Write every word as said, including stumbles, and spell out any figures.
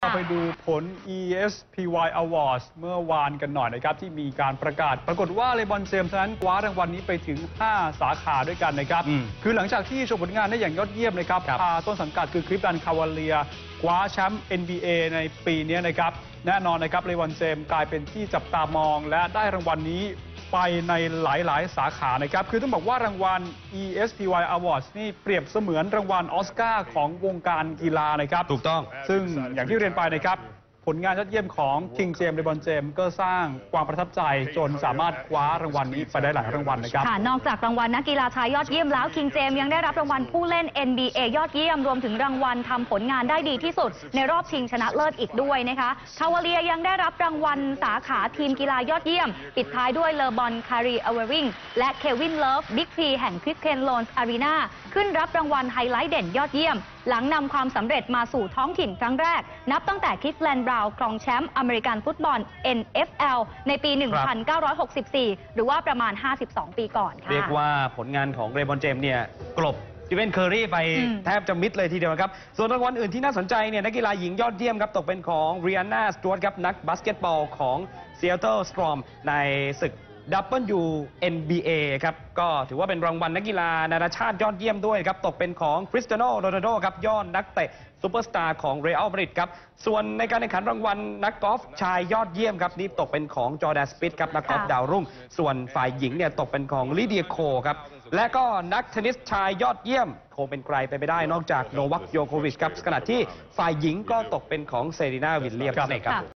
เราไปดูผล อี เอส พี วาย Awards เมื่อวานกันหน่อยนะครับที่มีการประกาศปรากฏว่าเลบอนเจมส์นั้นคว้ารางวัลนี้ไปถึงห้าสาขาด้วยกันนะครับคือหลังจากที่โชว์ผลงานได้อย่างยอดเยี่ยมนะครับพาต้นสังกัดคือคลิฟแลนด์คาวาเลียคว้าแชมป์ เอ็น บี เอ ในปีนี้นะครับแน่นอนนะครับเลบอนเจมส์กลายเป็นที่จับตามองและได้รางวัลนี้ไปในหลายๆสาขานะครับคือต้องบอกว่ารางวัล อี เอส พี วาย Awards นี่เปรียบเสมือนรางวัลออสการ์ของวงการกีฬานะครับถูกต้องซึ่งอย่างที่เรียนไปนะครับผลงานยอดเยี่ยมของคิงเจมส์เลบอนเจมส์ก็สร้างความประทับใจจนสามารถคว้ารางวัลนี้ไปได้หลายรางวัลนะครับค่ะนอกจากรางวัลนักกีฬาชายยอดเยี่ยมแล้วคิงเจมส์ยังได้รับรางวัลผู้เล่น เอ็น บี เอ ยอดเยี่ยมรวมถึงรางวัลทำผลงานได้ดีที่สุดในรอบชิงชนะเลิศอีกด้วยนะคะคาวาเลียยังได้รับรางวัลสาขาทีมกีฬายอดเยี่ยมปิดท้ายด้วยเลอบอนคารีอเวริงและเควินเลิฟบิ๊กพีแห่งคริสเคนโลนส์อารีนาขึ้นรับรางวัลไฮไลท์เด่นยอดเยี่ยมหลังนำความสำเร็จมาสู่ท้องถิ่นครั้งแรกนับตั้งแต่คลิฟแลนด์บราวน์ครองแชมป์อเมริกันฟุตบอล เอ็น เอฟ แอล ในปี หนึ่งพันเก้าร้อยหกสิบสี่ หรือว่าประมาณ ห้าสิบสอง ปีก่อนค่ะเรียกว่าผลงานของเรย์บอนเจมส์เนี่ยกลบสตีเฟนเคอร์รีไปแทบจะมิดเลยทีเดียวครับส่วนรางวัลอื่นที่น่าสนใจเนี่ยนักกีฬาหญิงยอดเยี่ยมครับตกเป็นของเรียนาสจวตครับนักบาสเกตบอลของซีแอตเทิลสตรอมในศึก ดับเบิลยู เอ็น บี เอ ครับก็ถือว่าเป็นรางวัลนักกีฬานานาชาติยอดเยี่ยมด้วยครับตกเป็นของคริสเตียโนโรนัลโดครับยอดนักเตะซูเปอร์สตาร์ของเรอัลมาดริดครับส่วนในการแข่งขันรางวัลนักกอล์ฟชายยอดเยี่ยมครับนี่ตกเป็นของจอร์แดนสปิธครับนักกอล์ฟดาวรุ่งส่วนฝ่ายหญิงเนี่ยตกเป็นของลิเดียโคครับและก็นักเทนนิสชายยอดเยี่ยมคงเป็นใครไปไม่ได้นอกจากโนวัคโยโควิชครับขณะที่ฝ่ายหญิงก็ตกเป็นของเซรีนาวิลเลียมส์ครับ